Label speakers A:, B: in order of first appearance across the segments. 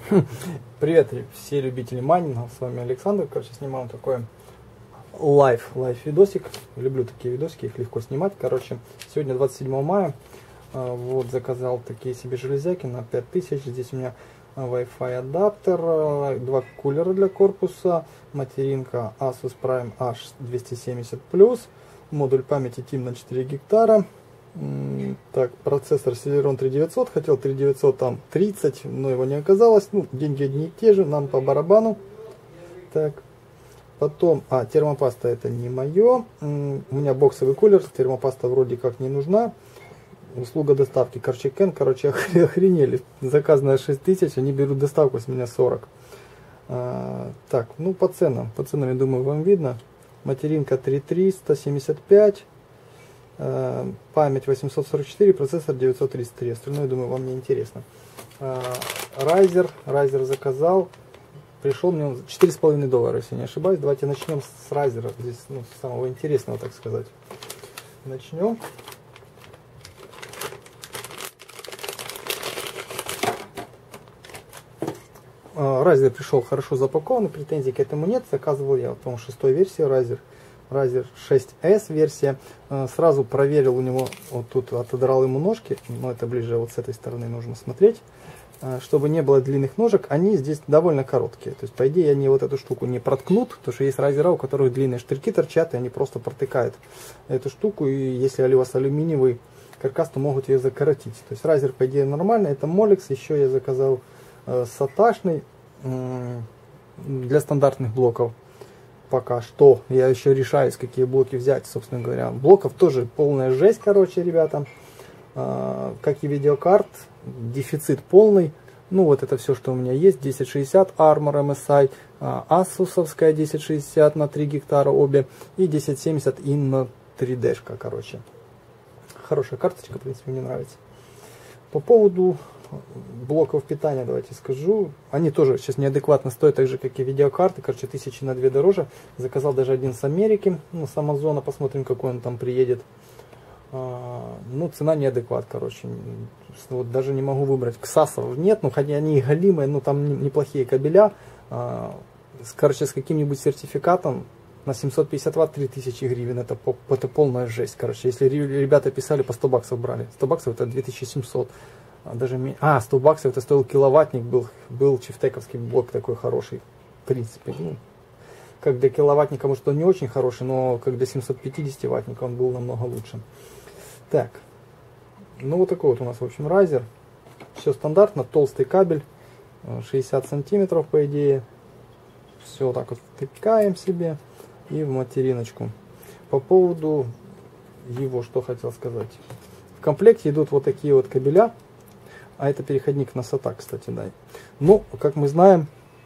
A: Привет, все любители майнинга, с вами Александр. Короче, снимаем такой лайв видосик. Люблю такие видосики, их легко снимать. Короче, сегодня 27 мая. Вот, заказал такие себе железяки на 5000. Здесь у меня Wi-Fi адаптер, два кулера для корпуса, материнка Asus Prime H270+, модуль памяти TIM на 4 гектара. Так, процессор Celeron 3900, хотел 3900 там 30, но его не оказалось. Ну, деньги одни и те же, нам по барабану. Так, потом, термопаста это не мое. У меня боксовый кулер, термопаста вроде как не нужна. Услуга доставки Корчакен, короче, охренели. Заказ на 6000, они берут доставку с меня 40. Так, ну по ценам, я думаю, вам видно. Материнка 3375. Память 844, процессор 933. Остальное, думаю, вам не интересно. Райзер заказал. Пришел мне он $4,5, если не ошибаюсь. Давайте начнем с райзера. Здесь, ну, с самого интересного, так сказать. Начнем. Райзер пришел хорошо запакован, претензий к этому нет. Заказывал я, по-моему, 6-й версии Райзер 6S версия. Сразу проверил у него, вот тут отодрал ему ножки, но это ближе вот с этой стороны нужно смотреть, чтобы не было длинных ножек. Они здесь довольно короткие, то есть по идее они вот эту штуку не проткнут, потому что есть райзера, у которых длинные штырьки торчат, и они просто протыкают эту штуку, и если у вас алюминиевый каркас, то могут ее закоротить. То есть райзер по идее нормально. Это Molex. Еще я заказал саташный для стандартных блоков. Пока что я еще решаюсь, какие блоки взять, собственно говоря. Блоков тоже полная жесть, короче, ребята. Как и видеокарт, дефицит полный. Ну вот это все, что у меня есть. 1060 Armor MSI, Asusовская 1060 на 3 гектара обе и 1070 Inno 3D-шка, короче. Хорошая карточка, в принципе, мне нравится. По поводу блоков питания давайте скажу. Они тоже сейчас неадекватно стоят, так же как и видеокарты. Короче, 1000 на 2 дороже. Заказал даже один с Америки, ну, с Амазона. Посмотрим, какой он там приедет. Ну, цена неадекват, короче. Вот даже не могу выбрать. Ксасов нет, ну, хотя они и галимые, но там неплохие кабеля. Короче, с каким-нибудь сертификатом на 750 ватт 3000 гривен. Это полная жесть. Короче, если ребята писали, по 100 баксов брали. 100 баксов это 2700. Даже 100 баксов это стоил киловаттник, был чифтековский блок такой хороший, в принципе. Ну, как для киловаттника, может, он не очень хороший, но как для 750 ваттника он был намного лучше. Так, ну вот такой вот у нас, в общем, райзер. Все стандартно, толстый кабель, 60 сантиметров, по идее. Все вот так вот втыкаем себе и в материночку. По поводу его, что хотел сказать. В комплекте идут вот такие вот кабеля. А это переходник на SATA, кстати, да. Ну, как мы знаем,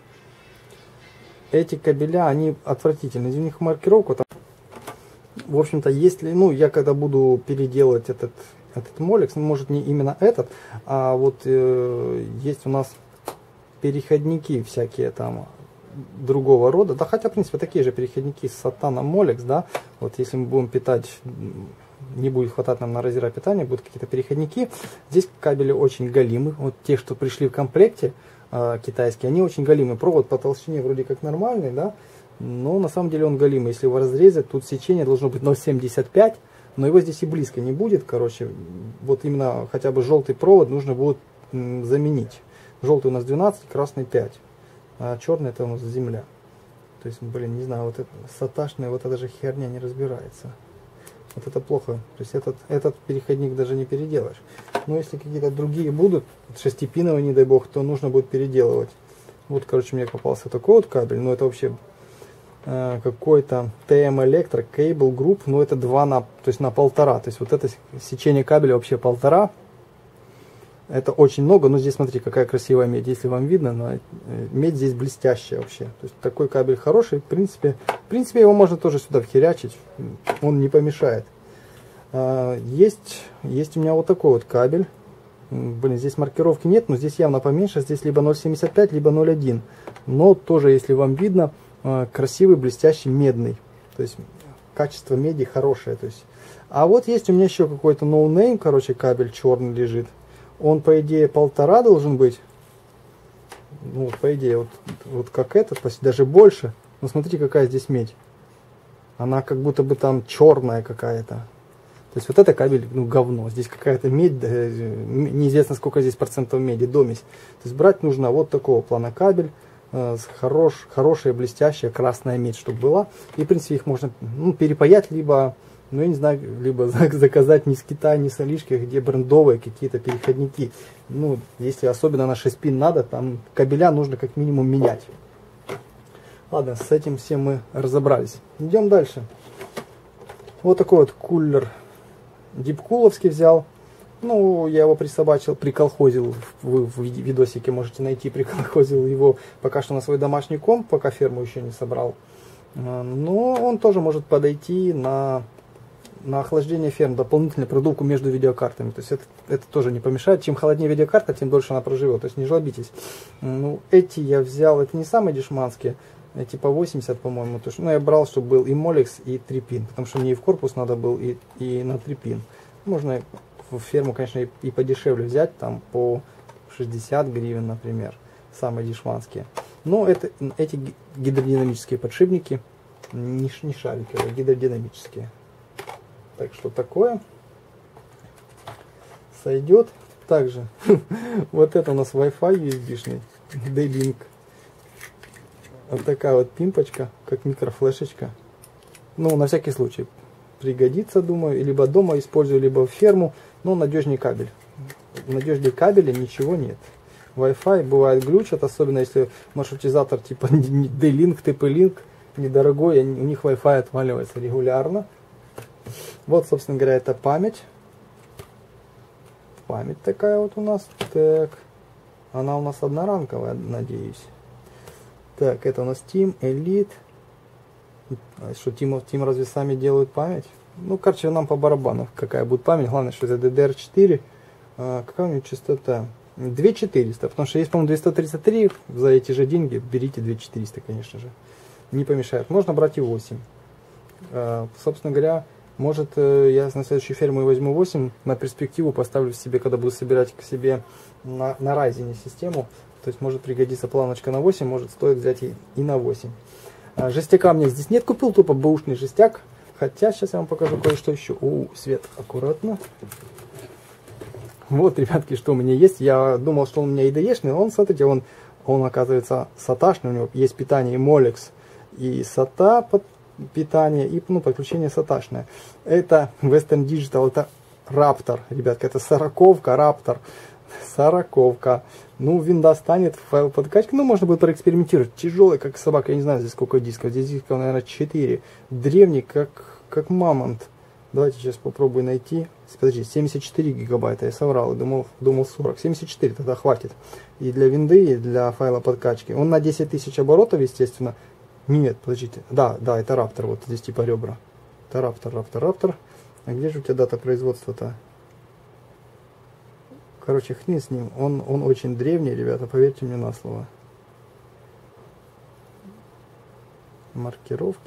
A: эти кабеля, они отвратительны. У них маркировка там. В общем-то, если, ну, я когда буду переделывать этот Molex, ну, может, не именно этот, а вот есть у нас переходники всякие там другого рода. Да, хотя, в принципе, такие же переходники с SATA на Molex, да. Вот если мы будем питать, не будет хватать нам на райзера питания, будут какие-то переходники. Здесь кабели очень галимы. Вот те, что пришли в комплекте, китайские, они очень галимы. Провод по толщине вроде как нормальный, да, но на самом деле он галимый. Если его разрезать, тут сечение должно быть 0,75, но его здесь и близко не будет. Короче, вот именно хотя бы желтый провод нужно будет заменить. Желтый у нас 12, красный 5, а черный это у нас земля. То есть, блин, не знаю, вот это саташная, вот эта же херня не разбирается. Вот это плохо. То есть этот переходник даже не переделаешь. Но если какие-то другие будут, шестипиновые, не дай бог, то нужно будет переделывать. Вот, короче, мне попался такой вот кабель. Но это вообще какой-то TM Electro Cable Group. Но это 2 на, то есть на 1,5. То есть вот это сечение кабеля вообще 1,5. Это очень много. Но здесь смотрите, какая красивая медь. Если вам видно, но медь здесь блестящая вообще. То есть такой кабель хороший. В принципе его можно тоже сюда вхерячить. Он не помешает. Есть у меня вот такой вот кабель. Блин, здесь маркировки нет, но здесь явно поменьше. Здесь либо 0,75, либо 0,1. Но тоже, если вам видно, красивый, блестящий, медный. То есть качество меди хорошее. То есть. А вот есть у меня еще какой-то no-name, короче, кабель черный лежит. Он, по идее, 1,5 должен быть. ну, вот, по идее, вот как этот, почти даже больше. Но смотрите, какая здесь медь. Она как будто бы там черная какая-то. То есть вот это кабель, ну, говно. Здесь какая-то медь, неизвестно сколько здесь процентов меди, домесь. То есть брать нужно вот такого плана кабель, хорошая, блестящая красная медь, чтобы была. И, в принципе, их можно, ну, перепаять, либо, ну, я не знаю, либо заказать не с Китая, не с Алишки, где брендовые какие-то переходники. Ну, если особенно на 6 пин надо, там кабеля нужно как минимум менять. Ладно, с этим всем мы разобрались. Идем дальше. Вот такой вот кулер дипкуловский взял. Ну, я его приколхозил, вы в видосике можете найти, приколхозил его пока что на свой домашний комп, пока ферму еще не собрал. Но он тоже может подойти на охлаждение ферм, дополнительную продувку между видеокартами. То есть это тоже не помешает. Чем холоднее видеокарта, тем дольше она проживет. То есть не жлобитесь. Ну, эти я взял, это не самые дешманские. Эти по 80, по-моему. Ну, я брал, чтобы был и Molex, и 3 пин. Потому что мне и в корпус надо был, и на 3 пин. Можно в ферму, конечно, и подешевле взять. Там по 60 гривен, например. Самые дешманские. Но эти гидродинамические подшипники. Не шариковые, гидродинамические. Так что такое. Сойдет. Также вот это у нас Wi-Fi USB-шный. D-Link. Вот такая вот пимпочка, как микрофлешечка. Ну, на всякий случай. Пригодится, думаю. Либо дома использую, либо в ферму. Но надежнее кабель. Надежнее кабеля ничего нет. Wi-Fi бывает глючат, особенно если маршрутизатор типа D-Link, TP-Link недорогой, у них Wi-Fi отваливается регулярно. Вот, собственно говоря, это память. Память такая вот у нас. Так. Она у нас одноранковая, надеюсь. Так, это у нас Team, Elite. Что, Team разве сами делают память? Ну, короче, нам по барабану, какая будет память. Главное, что это DDR4. Какая у нее частота? 2400. Потому что есть, по-моему, 233. За эти же деньги берите 2400, конечно же. Не помешает. Можно брать и 8. Собственно говоря, может, я на следующую ферму возьму 8. На перспективу поставлю себе, когда буду собирать к себе на Ryzen систему. То есть может пригодиться планочка на 8, может стоит взять и на 8. Жестяка у меня здесь нет, купил тупо бэушный жестяк. Хотя сейчас я вам покажу кое-что еще. Свет, аккуратно. Вот, ребятки, что у меня есть. Я думал, что он у меня IDE-шный, он, смотрите, он оказывается SATA-шный. У него есть питание и Molex, и SATA под питание, и подключение SATA-шное. Это Western Digital, это Raptor, ребятки, это 40-ка Raptor. 40-ка. Ну, винда станет, файл подкачки. Ну, можно будет проэкспериментировать. Тяжелый, как собака. Я не знаю, здесь сколько дисков. Здесь дисков, наверное, 4. Древний, как мамонт. Давайте сейчас попробую найти. Подожди, 74 гигабайта. Я соврал. Думал 40. 74 тогда хватит. И для винды, и для файла подкачки. Он на 10 тысяч оборотов, естественно. Нет, подождите. Да, это Raptor. Вот здесь типа ребра. Это Raptor. А где же у тебя дата производства-то? Короче, хрен с ним. Он очень древний, ребята, поверьте мне на слово. Маркировки.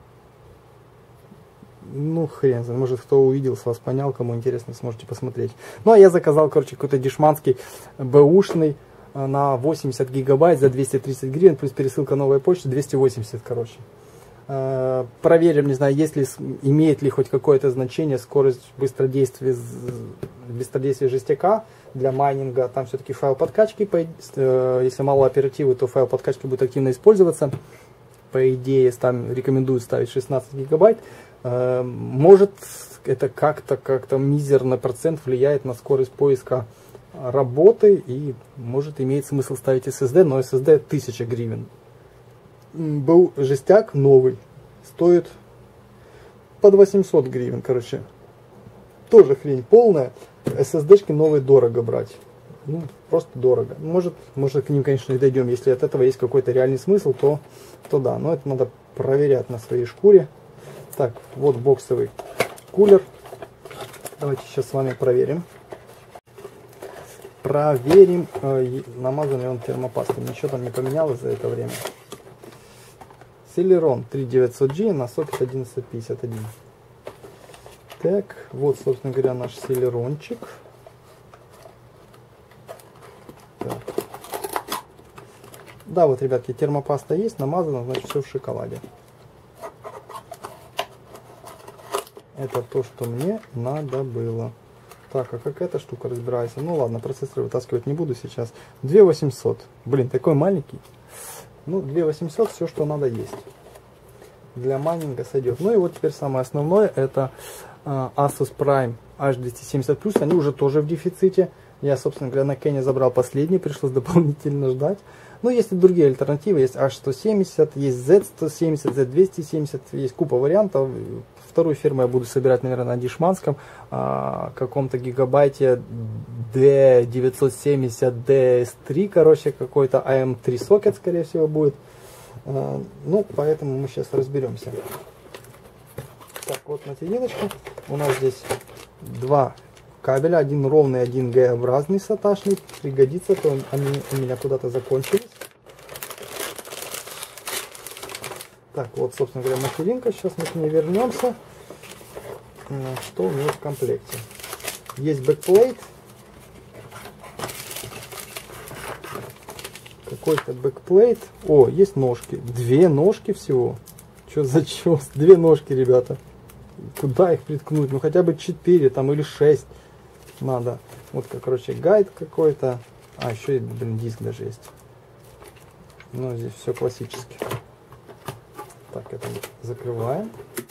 A: Ну, хрен знает. Может, кто увидел, с вас понял, кому интересно, сможете посмотреть. Ну, а я заказал, короче, какой-то дешманский бэушный на 80 гигабайт за 230 гривен, плюс пересылка новой почты 280, короче. Проверим, не знаю, имеет ли хоть какое-то значение скорость быстродействия жестяка для майнинга. Там все-таки файл подкачки, если мало оперативы, то файл подкачки будет активно использоваться. По идее, там рекомендуют ставить 16 гигабайт. Может, это как-то мизерный процент влияет на скорость поиска работы, и может иметь смысл ставить SSD, но SSD 1000 гривен. Был жестяк новый, стоит под 800 гривен, короче, тоже хрень полная. SSD-шки новые дорого брать, ну, просто дорого. Может к ним, конечно, и дойдем, если от этого есть какой-то реальный смысл, то да, но это надо проверять на своей шкуре. Так, вот боксовый кулер, давайте сейчас с вами проверим. Намазан ли он термопастой, ничего там не поменялось за это время. Celeron 3900G на сокет 1151. Так, вот, собственно говоря, наш селерончик. Так. Да, вот, ребятки, термопаста есть, намазано, значит, все в шоколаде. Это то, что мне надо было. Так, а как эта штука разбирается? Ну ладно, процессор вытаскивать не буду сейчас. 2800. Блин, такой маленький. Ну, 2800, все, что надо есть. Для майнинга сойдет. Ну и вот теперь самое основное, это Asus Prime H270+. Они уже тоже в дефиците. Я, собственно говоря, на Кене забрал последний, пришлось дополнительно ждать. Но есть и другие альтернативы. Есть H170, есть Z170, Z270, есть купа вариантов. Вторую фирму я буду собирать, наверное, на дешманском каком-то гигабайте D970 DS3, короче, какой-то AM3 сокет, скорее всего, будет. Ну, поэтому мы сейчас разберемся. Так, вот материночка. У нас здесь два кабеля, один ровный, один Г-образный саташный. Пригодится, то они у меня куда-то закончились. Так, вот, собственно говоря, материнка. Сейчас мы к ней вернемся. Что у нее в комплекте? Есть бэкплейт. Какой-то бэкплейт. О, есть ножки. Две ножки всего. Что за чёс? Две ножки, ребята. Куда их приткнуть? Ну хотя бы 4 там или 6 надо. Вот, короче, гайд какой-то. А, еще и, блин, диск даже есть. Ну, здесь все классически. Так, это мы закрываем.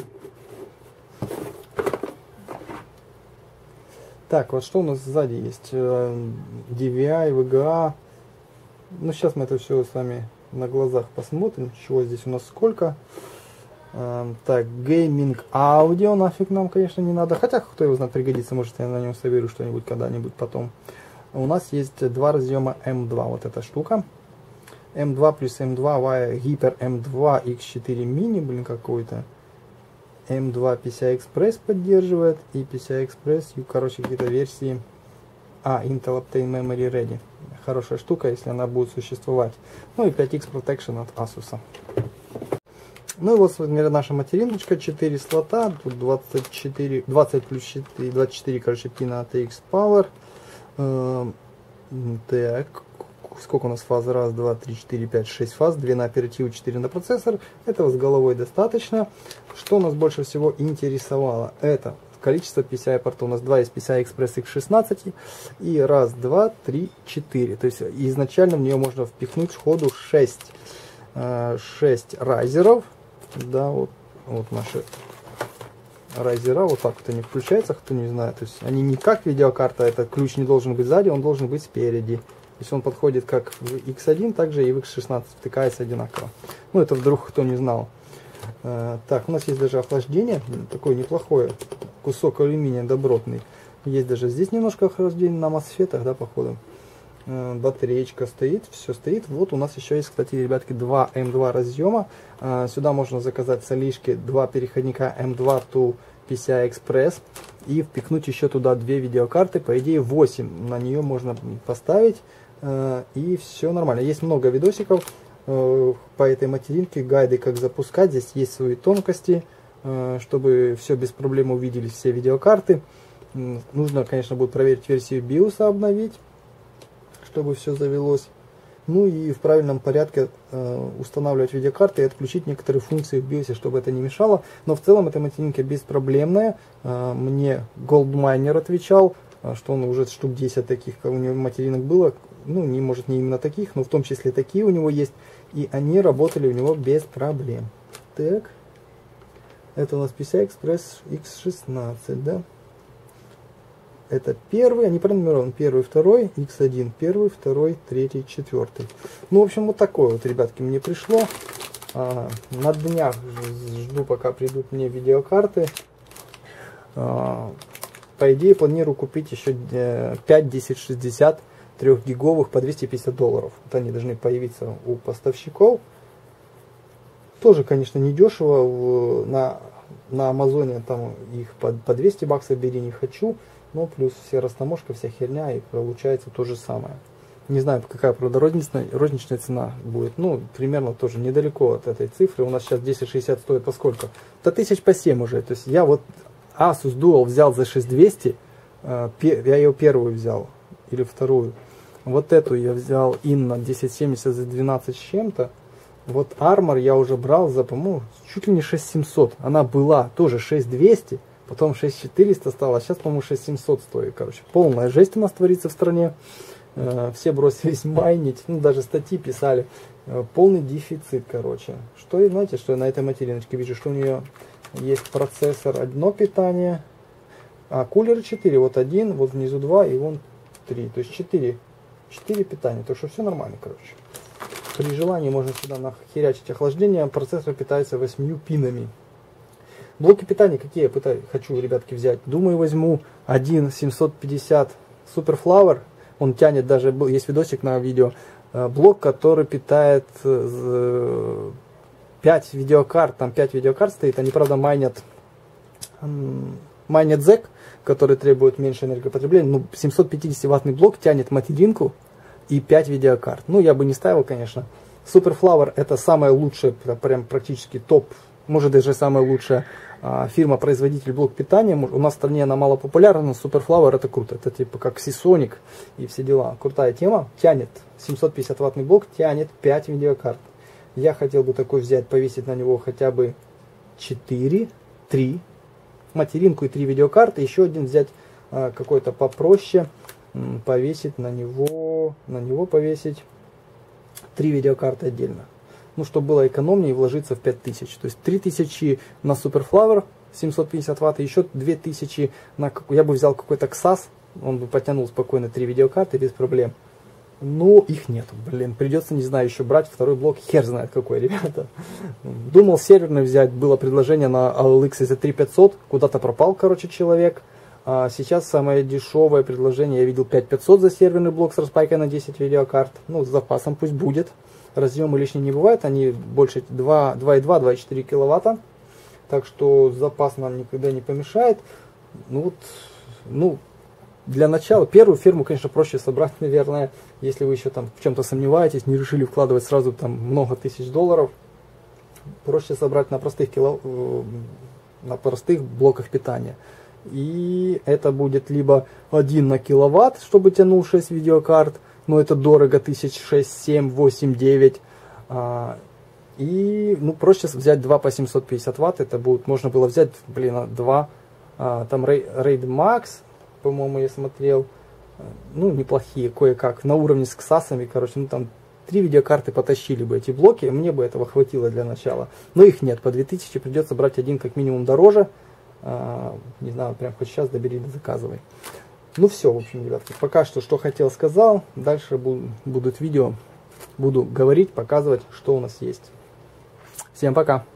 A: Так, вот что у нас сзади есть? DVI, VGA. Ну, сейчас мы это все с вами на глазах посмотрим, чего здесь у нас сколько. Так, гейминг аудио, нафиг нам, конечно, не надо. Хотя, кто его знает, пригодится, может, я на нем соберу что-нибудь когда-нибудь потом. У нас есть два разъема M2, вот эта штука. M2 плюс M2 Hyper M2 X4 Mini, блин, какой-то. M2 PCI Express поддерживает, и PCI Express, короче, какие-то версии. Intel Optane Memory Ready. Хорошая штука, если она будет существовать. Ну и 5X Protection от Asus. Ну и вот, например, наша материночка, 4 слота, тут 20 плюс 4, 24, короче, пина ATX Power. Так, сколько у нас фаз? Раз, два, три, четыре, пять, 6 фаз, 2 на оперативу, 4 на процессор. Этого с головой достаточно. Что нас больше всего интересовало? Это количество PCI портов. У нас 2 из PCI Express X16 и раз, два, три, 4. То есть изначально в нее можно впихнуть сходу 6 райзеров. Да, вот наши райзера. Вот так вот они включаются, кто не знает. То есть они не как видеокарта, этот ключ не должен быть сзади, он должен быть спереди. То есть он подходит как в X1, также и в X16 втыкается одинаково. Ну, это вдруг кто не знал. Так, у нас есть даже охлаждение, такое неплохое, кусок алюминия добротный. Есть даже здесь немножко охлаждения на мосфетах, да, походу. Батареечка стоит, все стоит. Вот у нас еще есть, кстати, ребятки, два M2 разъема. Сюда можно заказать солишки, два переходника M2 to PCI Express и впихнуть еще туда 2 видеокарты. По идее 8 на нее можно поставить, и все нормально. Есть много видосиков по этой материнке, гайды, как запускать. Здесь есть свои тонкости, чтобы все без проблем увидели все видеокарты. Нужно, конечно, будет проверить версию BIOS, обновить, чтобы все завелось. Ну и в правильном порядке устанавливать видеокарты и отключить некоторые функции в BIOS, чтобы это не мешало. Но в целом эта материнка беспроблемная. Мне Goldminer отвечал, что он уже штук 10 таких, как у него материнок было. Ну, может не именно таких, но в том числе такие у него есть. И они работали у него без проблем. Так. Это у нас PCI Express X16, да? Это первый, они пронумерованы, первый, второй, X1, первый, второй, третий, четвертый. Ну, в общем, вот такое вот, ребятки, мне пришло. На днях жду, пока придут мне видеокарты. По идее, планирую купить еще 5 1060 3-гиговых по $250. Вот они должны появиться у поставщиков. Тоже, конечно, недешево. На Амазоне там их по 200 баксов бери, не хочу. Но плюс все растаможка, вся херня, и получается то же самое. Не знаю, какая, правда, розничная цена будет. Ну, примерно тоже недалеко от этой цифры. У нас сейчас 1060 стоит по сколько? Да 1000 по 7 уже. То есть я вот Asus Dual взял за 6200. Я ее первую взял. Или вторую. Вот эту я взял Inno 1070 за 12 с чем-то. Вот Armor я уже брал за, по-моему, чуть ли не 6700. Она была тоже 6200, потом 6400 стала, а сейчас, по-моему, 6700 стоит. Короче, полная жесть у нас творится в стране. Все бросились майнить, ну, даже статьи писали. Полный дефицит, короче. Что, и знаете, что я на этой материночке вижу, что у нее есть процессор, одно питание, а кулеры 4. Вот один, вот внизу 2 и вон 3. То есть 4 питания. Так что все нормально, короче. При желании можно сюда нахерячить охлаждение. Процессор питается 8 пинами. Блоки питания какие я хочу, ребятки, взять? Думаю, возьму один 750 Superflower. Он тянет, даже есть видосик на видео. Блок, который питает 5 видеокарт. Там 5 видеокарт стоит. Они, правда, майнят ZEC, который требует меньше энергопотребления. Ну, 750 ваттный блок тянет материнку и 5 видеокарт. Ну, я бы не ставил, конечно. Superflower это самая лучшая, прям практически топ, может даже самая лучшая фирма-производитель блок питания. У нас в стране она мало популярна, но Superflower это круто. Это типа как Seasonic и все дела. Крутая тема. Тянет 750 ваттный блок, тянет 5 видеокарт. Я хотел бы такой взять, повесить на него хотя бы 3 материнку и 3 видеокарты. Еще один взять какой-то попроще, повесить на него повесить 3 видеокарты отдельно. Ну, чтобы было экономнее, вложиться в 5000. То есть 3000 на Superflower 750 ватт, и еще 2000 на... Я бы взял какой-то XAS, он бы потянул спокойно 3 видеокарты без проблем. Но их нету, блин. Придется, не знаю, еще брать второй блок, хер знает какой, ребята. Думал серверный взять, было предложение на OLX за 3500, куда-то пропал, короче, человек. А сейчас самое дешевое предложение, я видел 5500 за серверный блок с распайкой на 10 видеокарт. Ну, с запасом пусть будет. Разъемы лишние не бывают, они больше 2,2-2,4 киловатта. Так что запас нам никогда не помешает. Ну, для начала, первую ферму, конечно, проще собрать, наверное, если вы еще там в чем-то сомневаетесь, не решили вкладывать сразу там много тысяч долларов. Проще собрать на простых блоках питания. И это будет либо 1 на киловатт, чтобы тянул 6 видеокарт, но это дорого, 1006, 7, 8, 9. И ну, проще взять 2 по 750 ватт, это будет, можно было взять, блин, 2, там Raid Max, по-моему, я смотрел, ну, неплохие, кое-как, на уровне с ксасами, короче, ну, там 3 видеокарты потащили бы эти блоки, мне бы этого хватило для начала, но их нет, по 2000 придется брать один как минимум дороже, не знаю, прям хоть сейчас добери, заказывай. Ну все, в общем, ребятки, пока что хотел, сказал. Дальше будут видео, буду говорить, показывать, что у нас есть. Всем пока!